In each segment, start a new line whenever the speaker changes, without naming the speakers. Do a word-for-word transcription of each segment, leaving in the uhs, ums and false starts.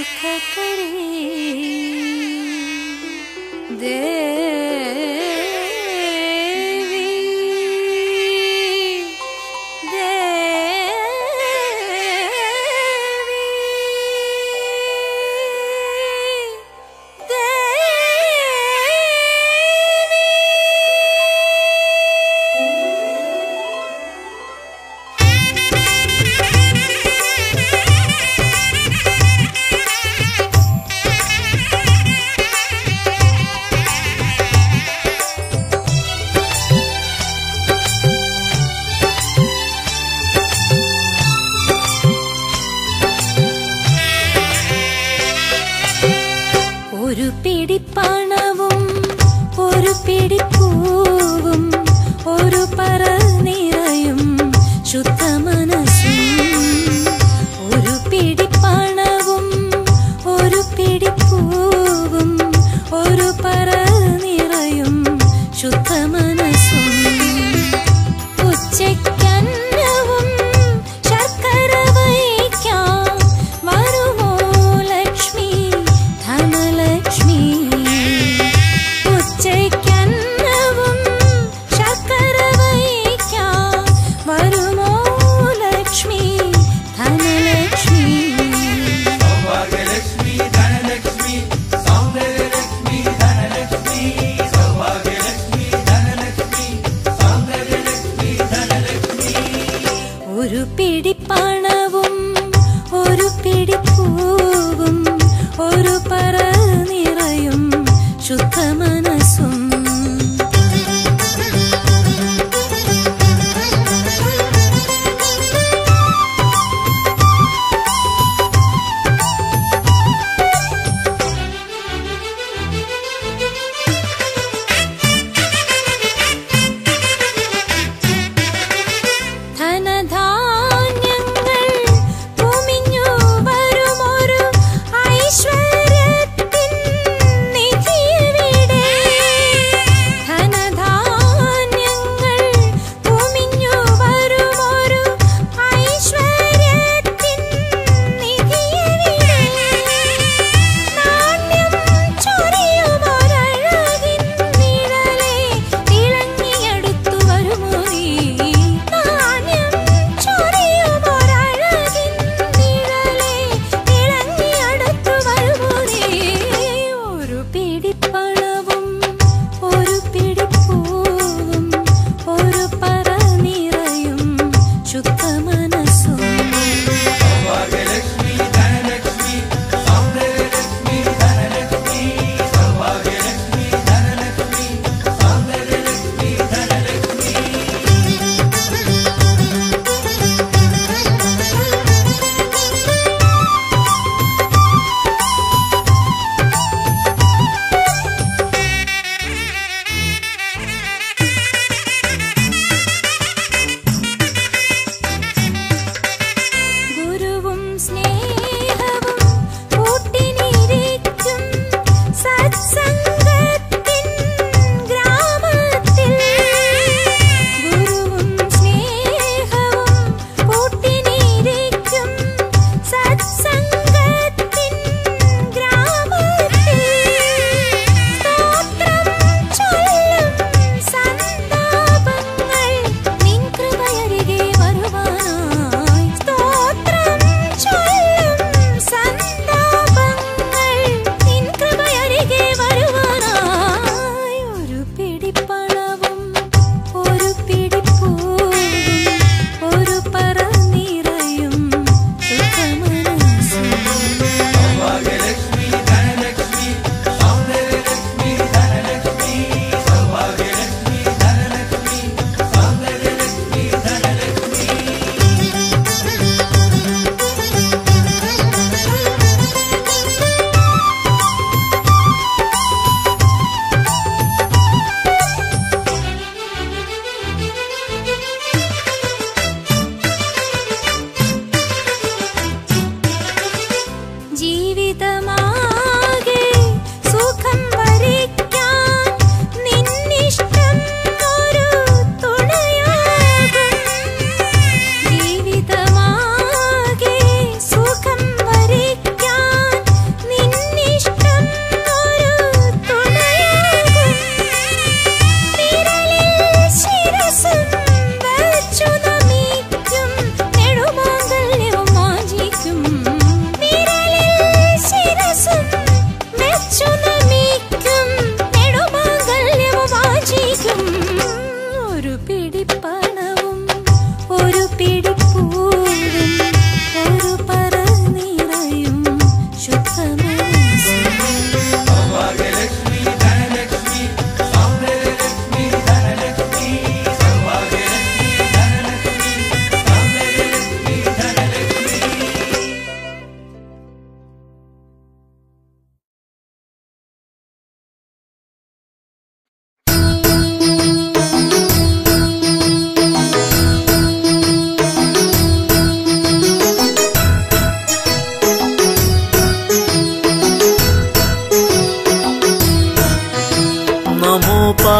ഐശ്വര്യത്തിൻ നിധിയെവിടെ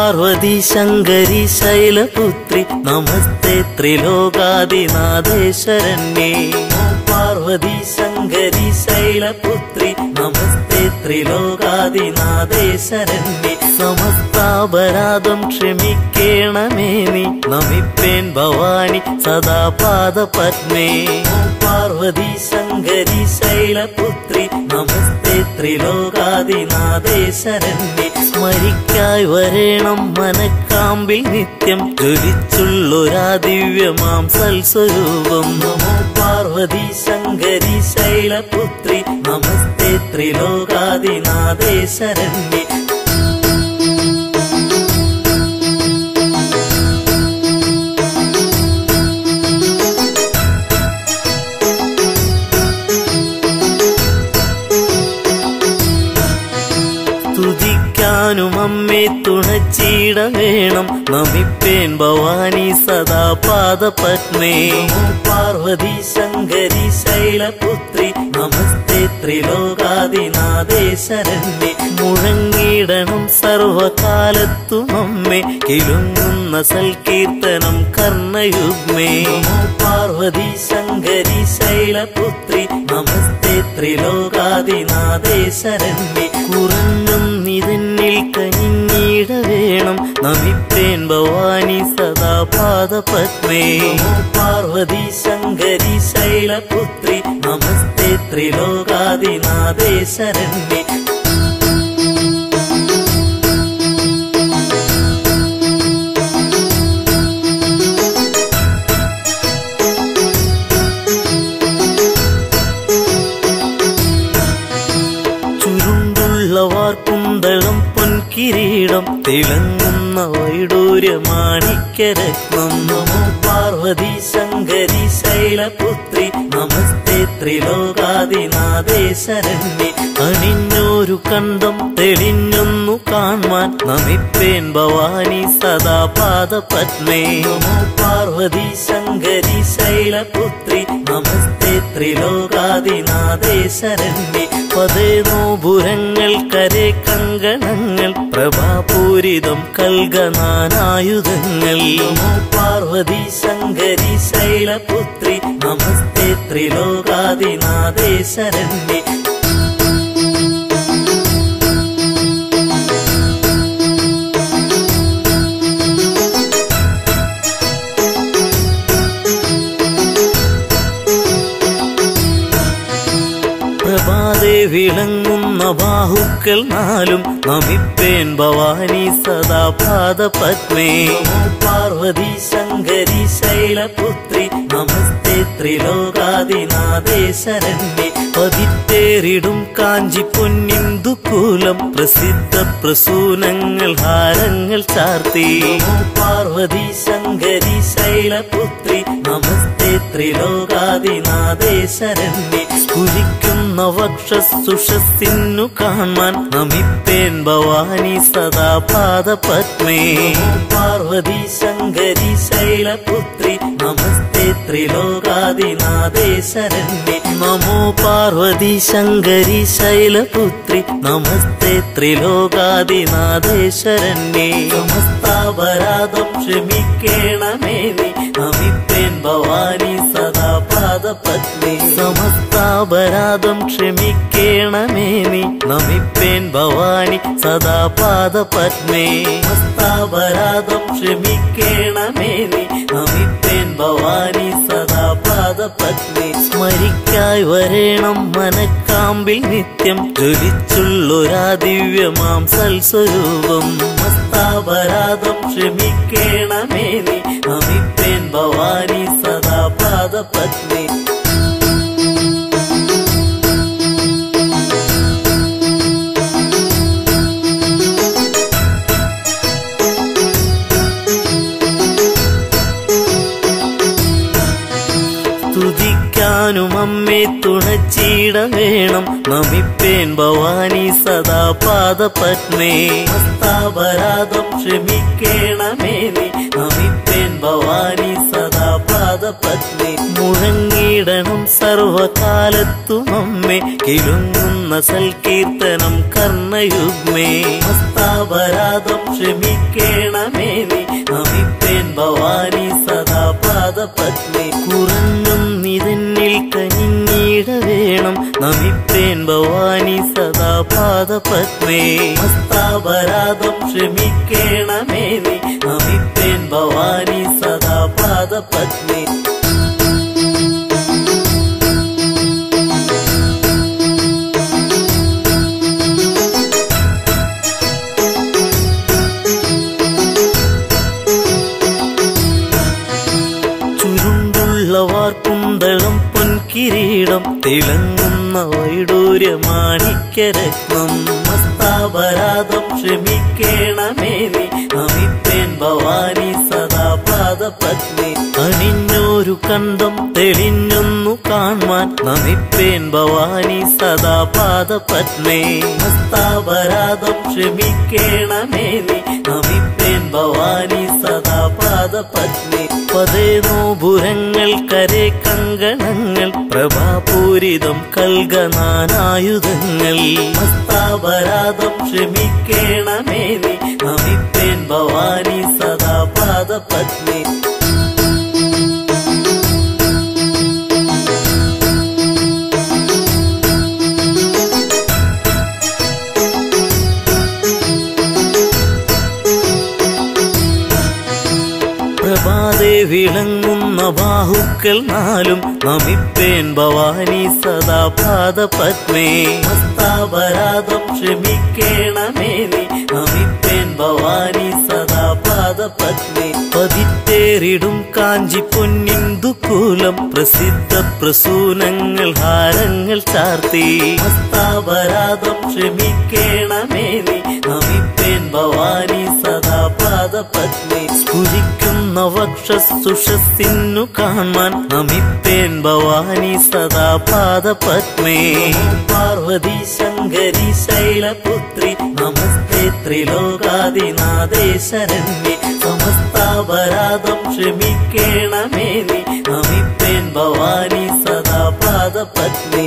പാർവതി ശങ്കരി ശൈലപുത്രി നമസ്തേ ത്രിലോകാദിനാഥേശ്വരന്യേ. പാർവതി ശങ്കരി ശൈലപുത്രി നമസ്തേ ത്രിലോകാദിനാഥേശ്വരന്യേ. സമസ്താപരാധം ക്ഷമിക്കേണമേ നീ നമിപ്പേൻ ഭവാനി സദാ പാദപത്മേ. പാർവതി ശങ്കരി ശൈലപുത്രി നമസ്തേ ത്രിലോകാദിനാഥേശ്വരന്യേ. സ്മരിക്കായി വരേണം മനക്കാമ്പിൽ നിത്യം ജ്വലിച്ചുള്ളൊരാ ദിവ്യമാം സൽസ്വരൂപം. നമോ പാർവതി ശങ്കരി ശൈലപുത്രി നമസ്തേ ത്രിലോകാദിനാഥേശ്വരന്യേ. സ്തുതിക്കാനും അമ്മേ തുണച്ചിട വേണം നമിപ്പേൻ ഭവാനി സദാ പാദപത്മേ. പാർവതി ശങ്കരി ശൈലപുത്രി നമസ്തേ ത്രിലോകാദിനാഥേശ്വരന്യേ. മുഴങ്ങിടണം സർവകാലത്തും അമ്മേ കിലുങ്ങുന്ന സൽകീർത്തനം കർണയുഗ്മേ. പാർവതി ശങ്കരി ശൈലപുത്രി നമസ്തേ ത്രിലോകാദിനാഥേശ്വരന്യേ. കുറഞ്ഞും നിതന്നിൽ കനിഞ്ഞിട വേണം നമിപ്പേൻ ഭവാനി സദാ പാദപത്മേ. പാർവതി ശങ്കരി ശൈലപുത്രി നമസ്തേ ത്രിലോകാദിനാഥേശ്വരന്യേ. കുന്തളം പൊൻകിരീടം തിളങ്ങുന്ന വൈഡൂര്യമാണിക്യരത്നം. നമോ പാർവതി ശങ്കരി ശൈലപുത്രി നമസ്തേ ത്രിലോകാദിനാഥേശ്വരന്യേ. അണിഞ്ഞോരു കണ്ടം തെളിഞ്ഞൊന്നു കാൺമാൻ നമിപ്പേൻ ഭവാനി സദാ പാദപത്മേ. നമോ പാർവതി ശങ്കരി ശൈലപുത്രി നമസ്തേ ത്രിലോകാദിനാഥേശ്വരന്യേ. പതേനോപുരങ്ങൾ കരേ കങ്കണങ്ങൾ പ്രഭാപൂരിതം കൽഗനാനായുധങ്ങൾ. നമോ പാർവതി ശങ്കരി ശൈലപുത്രി നമസ്തേ ത്രിലോകാദിനാഥേശ്വരന്യേ. പ്രഭാതേ വിളങ്ങുന്ന ബാഹുക്കൾ നാലും നമിപ്പേൻ ഭവാനി സദാ പാദപത്മേ. പാർവതി ശങ്കരി ശൈലപുത്രി നമസ്തേ ത്രിലോകാദിനാഥേശ്വരന്യേ. പതിത്തേറിടും കാഞ്ചി പൊന്നിന്ദുകൂലം പ്രസിദ്ധ പ്രസൂനങ്ങൾ ഹാരങ്ങൾ ചാർത്തി. പാർവതി ശങ്കരി ശൈലപുത്രി നമസ്തേ ത്രിലോകാദിനാഥേശ്വരന്യേ. സ്ഫുരിക്കുന്ന വക്ഷസുഷസ്സിന്നു കാണാൻ നമിപ്പേൻ ഭവാനി സദാ പാദപത്മേ. പാർവതി ശങ്കരി ശൈലപുത്രി നമസ്തേ ത്രിലോകാദിനാഥേശ്വരന്യേ. നമോ പാർവതി ശങ്കരി ശൈലപുത്രി നമസ്തേ ത്രിലോകാദിനാഥേശ്വരന്യേ. സമസ്താപരാധം ക്ഷമിക്കേണമേ നീ നമിപ്പേൻ ഭവാനി സദാ പാദപത്മേ. സമസ്താപരാധം ക്ഷമിക്കേണമേ നീ നമിപ്പേൻ ഭവാനി സദാ പാദപത്മേ. സമസ്താപരാധം ക്ഷമിക്കേണമേ നീ നമിപ്പേൻ ഭവാനി സദാ പാദപത്മേ. സ്മരിക്കായി വരേണം മനക്കാമ്പിൽ നിത്യം ജ്വലിച്ചുള്ളൊരാ ദിവ്യമാം സൽസ്വരൂപം. സമസ്താപരാധം ക്ഷമിക്കേണമേ നീ നമിപ്പേൻ ഭവാനി സദാ പാദപത്മേ. സ്തുതിക്കാനും അമ്മേ തുണച്ചിട വേണം നമിപ്പേൻ ഭവാനി സദാ പാദപത്മേ. സമസ്താപരാധം ക്ഷമിക്കേണമേ നീ നമിപ്പേൻ ഭവാനി സദാ പാദ പാദപത്നി മുഴങ്ങിടണം സർവകാലത്തും അമ്മേ കിലുങ്ങുന്ന സൽകീർത്തനം കർണയുഗ്മേ ഹസ്താപരാധം ക്ഷമിക്കേണമേ നീ നമിപ്പേൻ ഭവാനി സദാ പാദപത്നി കുറഞ്ഞും നിതന്നിൽ കനിഞ്ഞിട വേണം നമിപ്പേൻ ഭവാനി സദാ പാദപത്മേ ഹസ്താപരാധം ക്ഷമിക്കേണമേ നീ നമിപ്പേൻ ഭവാനി സദാ പാദപത്മേ കുന്തളം പൊൻകിരീടം തിളങ്ങുന്ന വൈഡൂര്യമാണിക്യരത്നം ഹസ്താപരാധം ക്ഷമിക്കേണമേ നീ നമിപ്പേൻ ഭവാനി സദാ പാദപത്നി അണിഞ്ഞോരു കണ്ടം തെളിഞ്ഞൊന്നു കാൺമാൻ നമിപ്പേൻ ഭവാനി സദാ പാദപത്മേ ഹസ്താപരാധം ക്ഷമിക്കേണമേ നീ നമിപ്പേൻ ഭവാനി സദാ പാദപത്നി പതേ നോപുരങ്ങൾ കരേ കങ്കണങ്ങൾ പ്രഭാപൂരിതം കൽഗനാനായുധങ്ങൾ ഹസ്താപരാധം ക്ഷമിക്കേണമേ നീ നമിപ്പേൻ ഭവാനി സദാ പാദപത്നി പ്രഭാതേ വിളങ്ങുന്ന ബാഹുക്കൾ നാലും നമിപ്പേൻ ഭവാനി സദാ പാദപത്മേ ഹസ്താപരാധം ക്ഷമിക്കേണമേ നീ നമിപ്പേൻ ഭവാനി സദാ പാദപത്മേ പതിത്തേറിടും കാഞ്ചി പൊന്നിന്ദുകൂലം പ്രസിദ്ധ പ്രസൂനങ്ങൾ ഹാരങ്ങൾ ചാർത്തി ഹസ്താപരാധം ക്ഷമിക്കേണമേ നീ നമിപ്പേൻ ഭവാനി സദാ പാദപത്മേ സ്ഫുരിക്കുന്ന വക്ഷസുഷസ്സിന്നു കാൺമാൻ നമിപ്പേൻ ഭവാനി സദാ പാദപത്മേ പാർവതി ശങ്കരി ശൈലപുത്രി നമസ്തേ ത്രിലോകാദിനാഥേ ശരണ്യേ സമസ്താപരാധം ക്ഷമിക്കേണമേ നീ നമിപ്പേൻ ഭവാനി സദാ പാദപത്മേ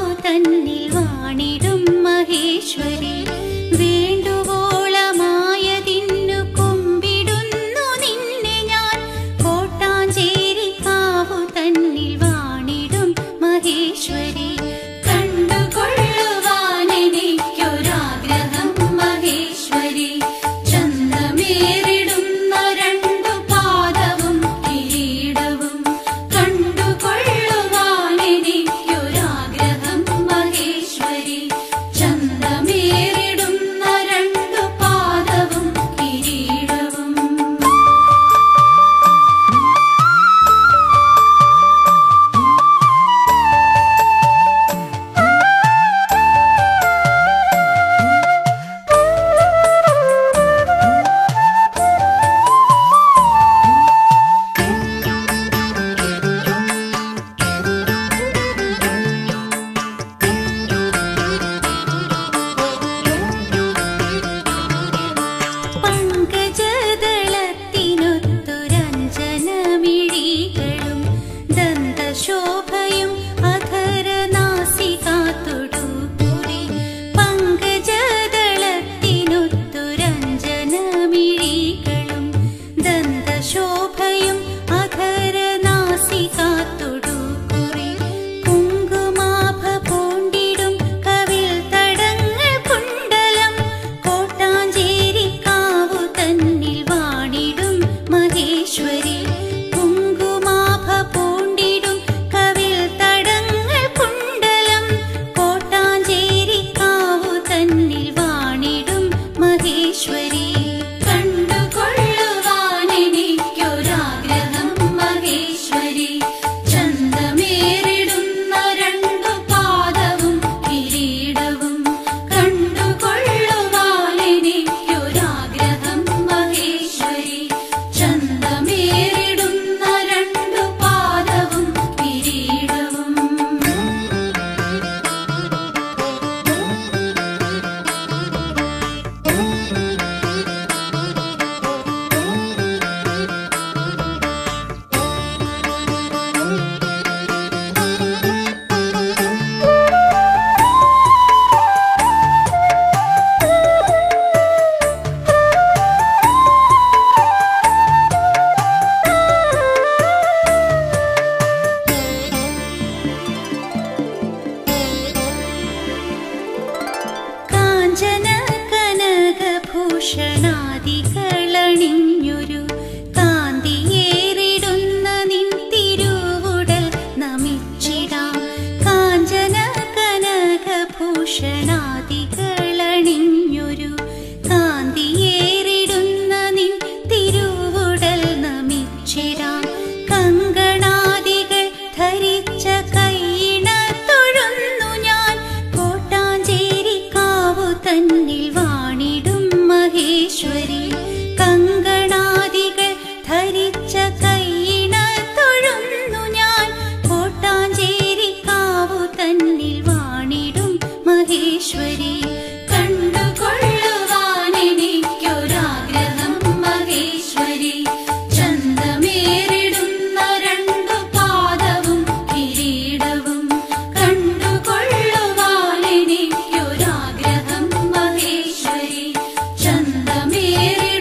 വേണ്ടുവോളമായ കനകഭൂഷണാദികളണിഞ്ഞൊരു കാന്തിയേറിടുന്ന നിൻ തിരുവുടൽ നമിച്ചിടാം. കാഞ്ചന കനകഭൂഷണാദികളണിഞ്ഞൊരു കാന്തിയേറിടുന്ന നിൻ തിരുവുടൽ നമിച്ചിടാം. കങ്കണാദികൾ ധരിച്ച കൈയിണ തൊഴുന്നു ഞാൻ കോട്ടാഞ്ചേരിക്കാവു തന്നിൽ വാണിടും മഹേശ്വരി. കങ്കണാദികൾ ധരിച്ച കൈയിണ തൊഴുന്നു ഞാൻ കോട്ടാഞ്ചേരിക്കാവു തന്നിൽ വാണിടും മഹേശ്വരി. കണ്ടുകൊള്ളുവാനെനിക്കൊരാഗ്രഹം മഹേശ്വരി. ചന്തമേറിടുന്ന രണ്ടു പാദവും കിരീടവും കണ്ടുകൊള്ളുവാനെനിക്കൊരാഗ്രഹം മഹേശ്വരി. ചന്തമേറി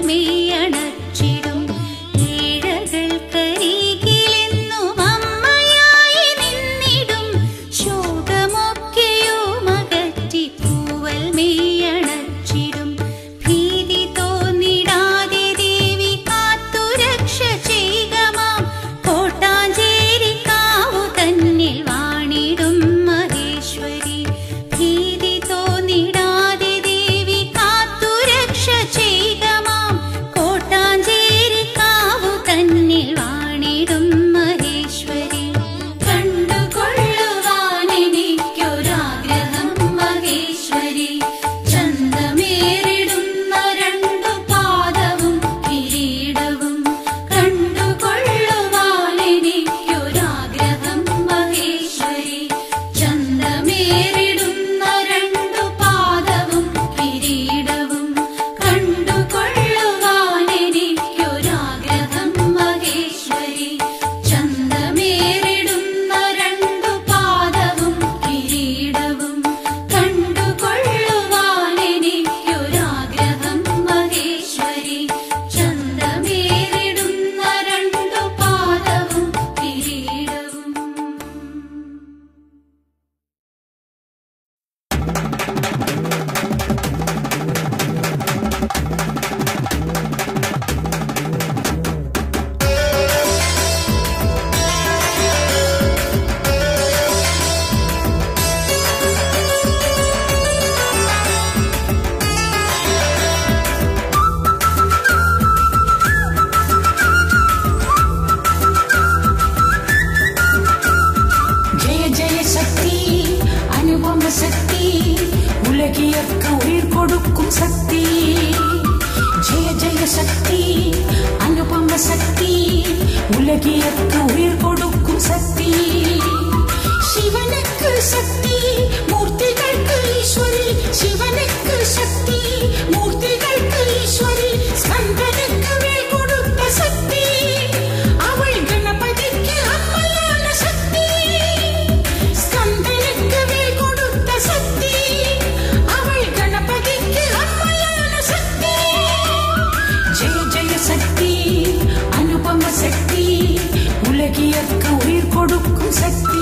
മെയ്യണച്ചിടും ഏഴകൾക്കരികിലെന്നും അമ്മയായി നിന്നിടും ശോകമൊക്കെയും അകറ്റി പൂവൽ മെയ്യണച്ചിടും ഭീതി തോന്നിടാതെ ദേവി കാത്തുരക്ഷ ചെയ്യുകമാം കോട്ടാഞ്ചേരി കാവു തന്നിൽ വാണിടും മഹേശ്വരി ഭീതി തോന്നിടാതെ ദേവി കാത്തുരക്ഷ ചെയ്യുകമാം കോട്ടാഞ്ചേരി കാവു തന്നിൽ വാണിടും മഹേശ്വരി കണ്ടുകൊള്ളുവാനെനിക്കൊരാഗ്രഹം മഹേശ്വരി ചന്തമേറിടുന്ന രണ്ടു പാദവും കിരീടവും കണ്ടുകൊള്ളുവാനെനിക്കൊരാഗ്രഹം മഹേശ്വരി ചന്തമേറിടുന്ന രണ്ടു പാദവും കിരീടവും കണ്ടുകൊള്ളുവാനെനിക്കൊരാഗ്രഹം മഹേശ്വരി ചന്തമേറിടുന്ന രണ്ടു പാദവും കിരീടവും കണ്ടുകൊള്ളുവാനെനിക്കൊരാഗ്രഹം മഹേശ്വരി ചന്തമേറിടുന്ന രണ്ടു പാദവും കിരീടവും.
ஜெய ஜெய சக்தி அனுபவ சக்தி உலகியற்கு உயிர் கொடுக்கும் சக்தி ஜெய ஜெய சக்தி அனுபவ சக்தி உலகியற்கு உயிர் கொடுக்கும் சக்தி சிவனுக்கு சக்தி மூர்த்திகளுக்கு ஈஸ்வரி சிவனுக்கு சக்தி மூர்த்திகளுக்கு ஈஸ்வரி ஸ்கந்தனுக்கு வேல் கொடுத்த சக்தி அவள் கணபதிக்கு அம்மையான சக்தி ஸ்கந்தனுக்கு வேல் கொடுத்த சக்தி அவள் கணபதிக்கு அம்மையான சக்தி ஜெய ஜெய சக்தி அனுபவ சக்தி உலகியற்கு உயிர் கொடுக்கும் சக்தி.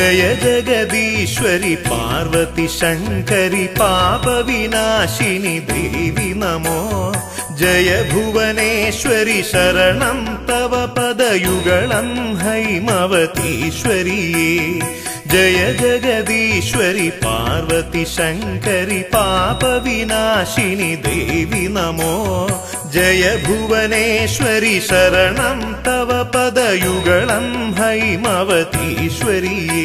जय जगदीश्वरि पार्वती शङ्करि पापविनाशिनि देवि नमो जय भुवनेश्वरि शरणं तव पदयुगलं हैमवतीश्वरिये जय जगदीश्वरि पार्वती शङ्करि पापविनाशिनि देवि नमो जय भुवनेश्वरि शरणं तव पदयुगलं हैमवतीश्वरिये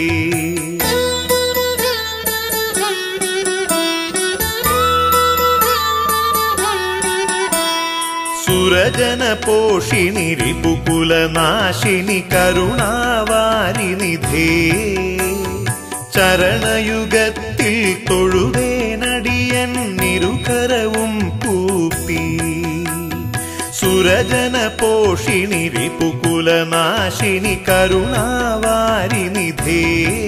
सुरजन पोषिणि रिपुकुलनाशिनि करुणावारिनिधे ചരണയുഗത്തിൽ തൊഴുവേനടിയൻ നിരുകരവും കൂപ്പി സുരജന പോഷിണി റിപുകുലനാശിനി കരുണാവാരിനിധേ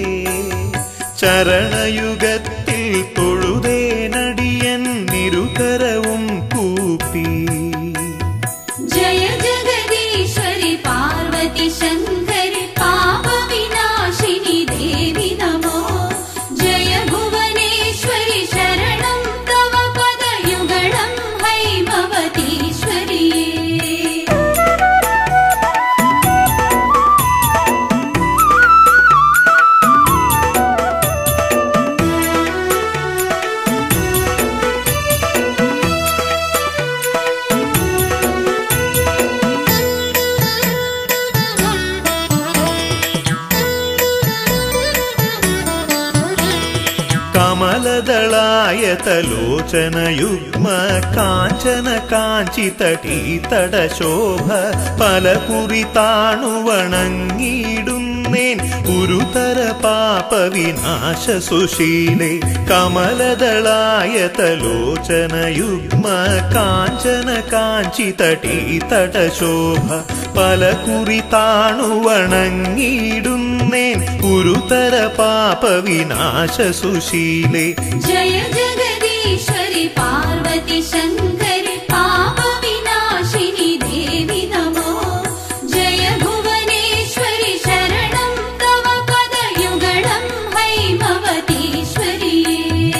ചരണയുഗത്തിൽ തൊഴുവേനടിയൻ നിരുകരവും കൂപ്പി
जय जगदीश्वरि पार्वती शङ्करि पापविनाशिनि देवि नमो जय भुवनेश्वरि शरणं तव पदयुगलं हैमवतीश्वरिये
കമലദളായതലോചനയുഗ്മ കാഞ്ചന കാഞ്ചിതടീതടശോഭ പലകുറി താണുവണങ്ങിയിടുന്നേൻ ഗുരുതര പാപവിനാശ സുശീലേ കമലദളായതലോചനയുഗ്മ കാഞ്ചന കാഞ്ചിതടീതടശോഭ പലകുറി താണുവണങ്ങിയിടുന്നേൻ ഗുരുതര പാപവിനാശ സുശീലേ
जय जगदीश्वरि पार्वती शङ्करि पापविनाशिनि देवि नमो जय भुवनेश्वरि शरणं तव पदयुगलं हैमवतीश्वरिये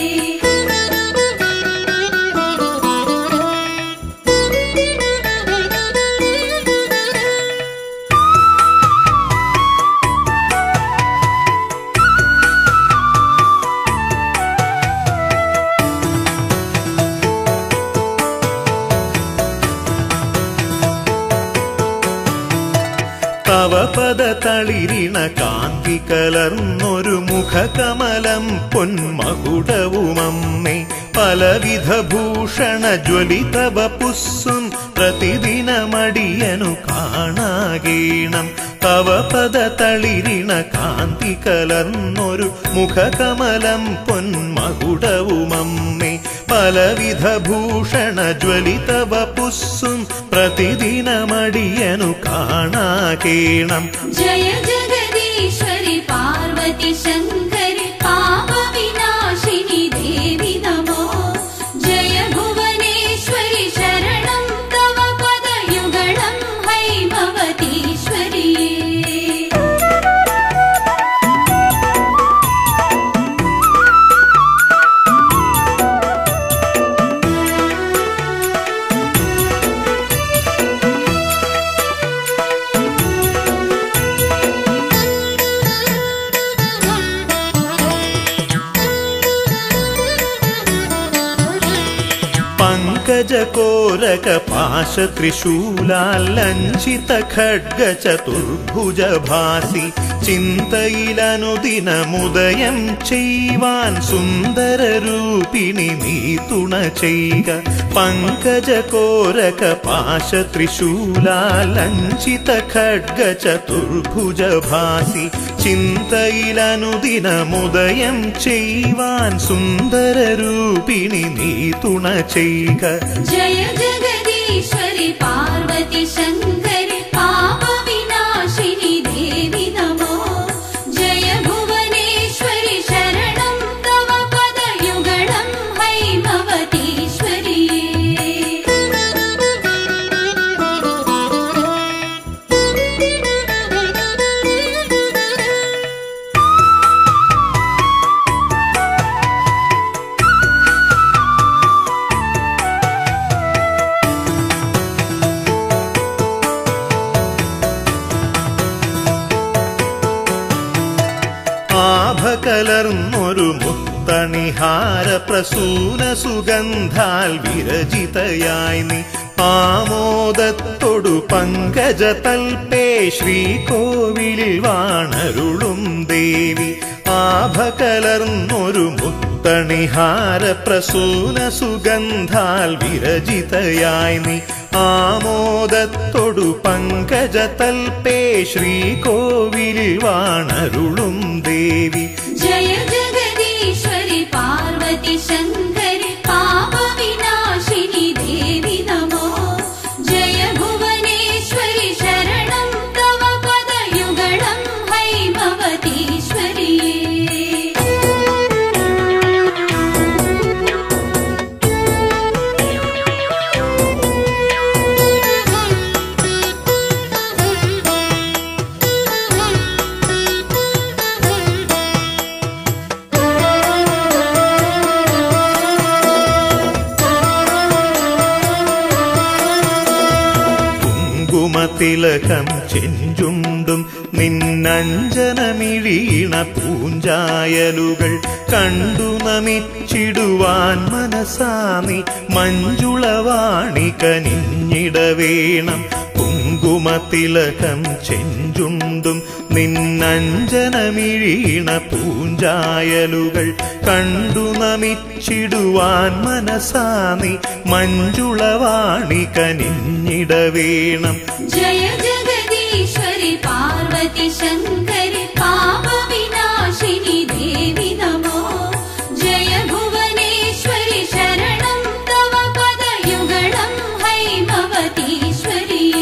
തവ പദതളിരിണ കാന്തി കലർന്നൊരു മുഖകമലം പൊന്മകുടവുമമ്മേ പലവിധ ഭൂഷണ ജ്വലിത വപുസ്സും പ്രതിദിനമടിയനു കാണാകേണം തവ പദതളിരിണ കാന്തി കലർന്നൊരു മുഖകമലം പൊന്മകുടവുമമ്മേ പലവിധ ഭൂഷണ ജ്വലിത വപുസ്സും പ്രതിദിനമടിയനു കാണാകേണം
जय जगदीश्वरि पार्वती शङ्करि पापविनाशिनि देवि नमो जय भुवनेश्वरि शरणं तव पदयुगलं हैमवतीश्वरिये
पंकजकोरक पाश त्रिशूलालञ्छित खड्ग चतुर्भुज भासि चिन्तयिलनुदिनमुदयं चैवान् सुन्दर रूपिणि नीतुण चैग पंकजकोरक पाश त्रिशूलालञ्छित खड्ग चतुर्भुज भासि चिन्तयिलनुदिनमुदयं चैवान् सुन्दर रूपिणि नीतुण चैग
जय जगदीश्वरि पार्वती शङ्करि पापविनाशिनि देवि नमो जय भुवनेश्वरि शरणं तव पदयुगलं हैमवतीश्वरिये
കലർന്നൊരു മുത്തണിഹാര പ്രസൂന സുഗന്ധാൽ വിരചിതയായി നീ ആമോദത്തൊടു പങ്കജ തൽപേ ശ്രീകോവിലിൽ വാണരുളും ദേവി. ആഭ കലർന്നൊരു മുത്തണിഹാര പ്രസൂന സുഗന്ധാൽ വിരചിതയായി നീ ആമോദത്തൊടു പങ്കജ തൽപേ ശ്രീകോവിലിൽ വാണരുളും ദേവി.
ജയ ജഗദീശ്വരി പാർവതി ശങ്കരി പാപ വിനാശിനി ദേവി നമോ. ജയ ഭുവനേശ്വരി ശരണം തവ പദയുഗളം ഹൈമവതീശ്വരി.
തിലകം ചെഞ്ചുണ്ടും നിന്നഞ്ജനമിഴീണ പൂഞ്ചായലുകൾ കണ്ടു നമിച്ചിടുവാൻ മനസാമി മഞ്ജുളവാണി കനിഞ്ഞിടവേണം. കുങ്കുമതിലകം ചെഞ്ചുണ്ടും നിന്നഞ്ജനമിഴീണ പൂഞ്ചായലുകൾ കണ്ടു നമിച്ചിടുവാൻ മനസാമി മഞ്ജുളവാണി കനിഞ്ഞിടവേണം.
ജയ ജഗദീശ്വരി പാർവതി ശങ്കരി പാപ വിനാശിനി ദേവി നമോ. ജയ ഭുവനേശ്വരി ശരണം തവ പദയുഗളം ഹൈമവതീശ്വരി.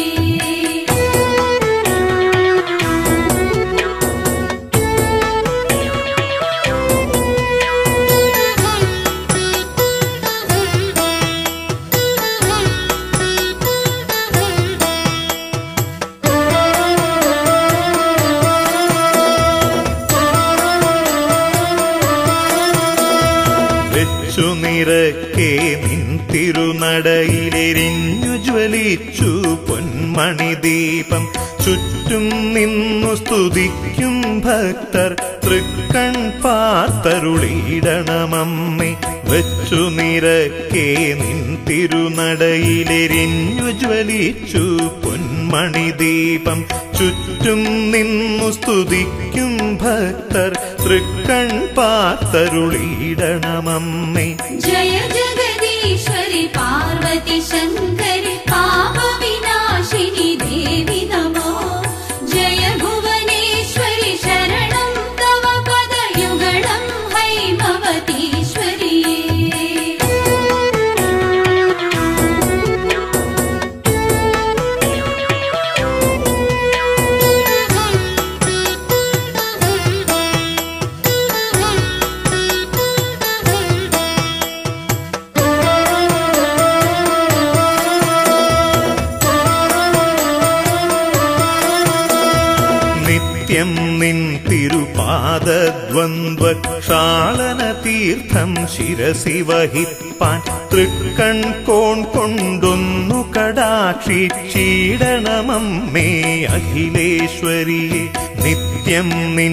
നിരക്കെ നിൻ തിരുനടയിലെരിഞ്ഞു ജ്വലിച്ചു പൊന്മണി ദീപം. ചുറ്റും നിന്നു സ്തുതിക്കും ഭക്തർ തൃക്കൺ പാർത്തരുളിയിടണമമ്മേ. വെച്ചു നിരക്കെ നിൻ തിരുനടയിലെരിഞ്ഞു ജ്വലിച്ചു പൊന്മണി ദീപം. ചുറ്റും നിന്നു സ്തുതിക്കും ഭക്തർ തൃക്കൺ പാർത്തരുളിയിടണമമ്മേ.
ജയ ജഗദീശ്വരി പാർവതി ശങ്കരി പാപ വിനാശിനി ദേവി നമോ. ജയ ഭുവനേശ്വരി ശരണം തവ പദയുഗളം ഹൈമവതീശ്വരി.
നിത്യം നിൻ തിരുപാദദ്വന്ദ്വക്ഷാളന തീർത്ഥം ശിരസി വഹിപ്പാൻ തൃക്കൺ കോൺ കൊണ്ടൊന്നു കടാക്ഷിച്ചിടണമമ്മേ അഖിലേശ്വരിയെ. നിത്യം നിൻ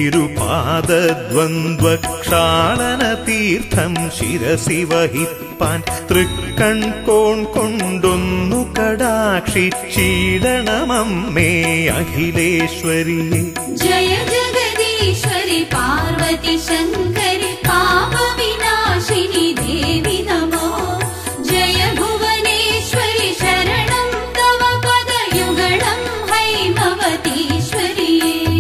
തിരുപാദദ്വന്ദ്വക്ഷാളന തീർത്ഥം ശിരസി വഹിപ്പാൻ തൃക്കൺ കോൺ കൊണ്ടൊന്നു കടാക്ഷിച്ചിടണമമ്മേ അഖിലേശ്വരിയെ.
ജയ ജഗദീശ്വരി പാർവതി ശങ്കരി പാപ വിനാശിനി ദേവി നമോ. ജയ ഭുവനേശ്വരി ശരണം തവ പദയുഗളം ഹൈമവതീശ്വരി.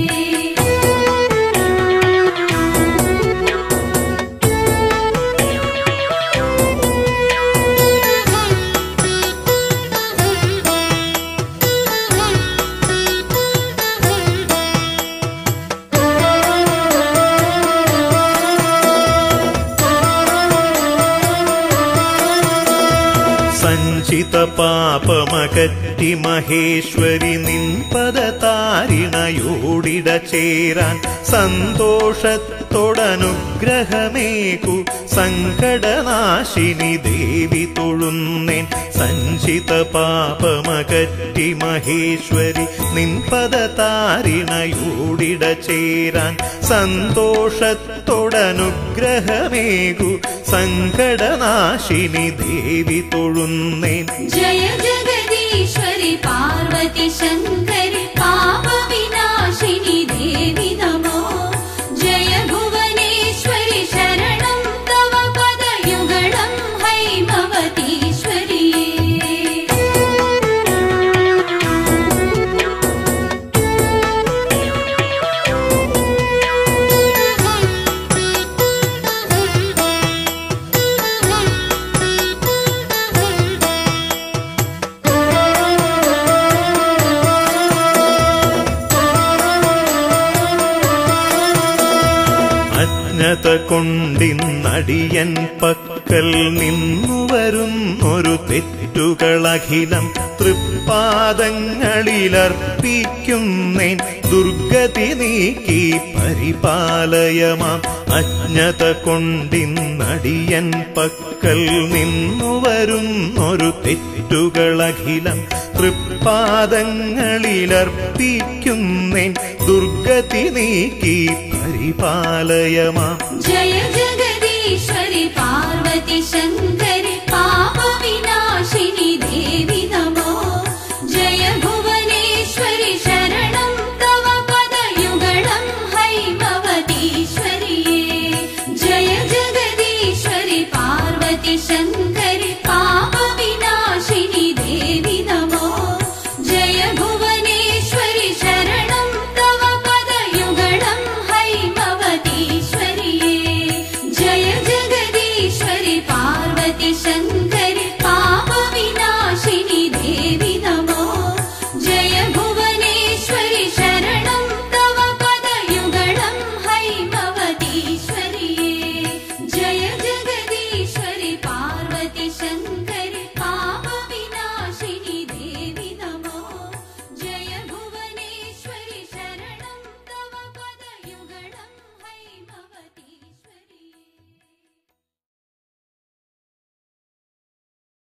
സഞ്ചിത പാപമകറ്റി മഹേശ്വരി നിൻപദതാരിണയോടിട ചേരാൻ സന്തോഷത്തോടനുഗ്രഹിച്ചിടണമമ്മേ തൊഴാനുഗ്രഹമേകു സങ്കടനാശിനി ദേവി തൊഴുന്നേൻ സഞ്ചിത പാപമകറ്റി മഹേശ്വരി നിൻപദ താരിണയോടിട ചേരാൻ സന്തോഷത്തോടനുഗ്രഹമേകു സങ്കടനാശിനി ദേവി തൊഴുന്നേൻ
ജയ ജഗദീശ്വരി പാർവതി ശങ്കരി പാപവിനാശിനി ദേവി നമോ ജയ ഭുവനേശ്വരി ശരണം തവ പദയുഗളം ഹൈമവതീശ്വരിയേ
അജ്ഞത കൊണ്ടിന്നടിയൻ പക്കൽ നിന്നു വരുന്നൊരു തെറ്റുകളഖിലം തൃപ്പാദങ്ങളിലർപ്പിക്കുന്നേൻ ദുർഗതി നീക്കി പരിപാലയമാം അജ്ഞത കൊണ്ടിന്നടിയൻ പക്കൽ നിന്നു വരുന്നൊരു തെറ്റുകളഖിലം തൃപ്പാദങ്ങളിലർപ്പിക്കുന്നേൻ ദുർഗതി നീക്കി പരിപാലയമാം
ജയ ജഗദീശ്വരി പാർവതി ശങ്കരി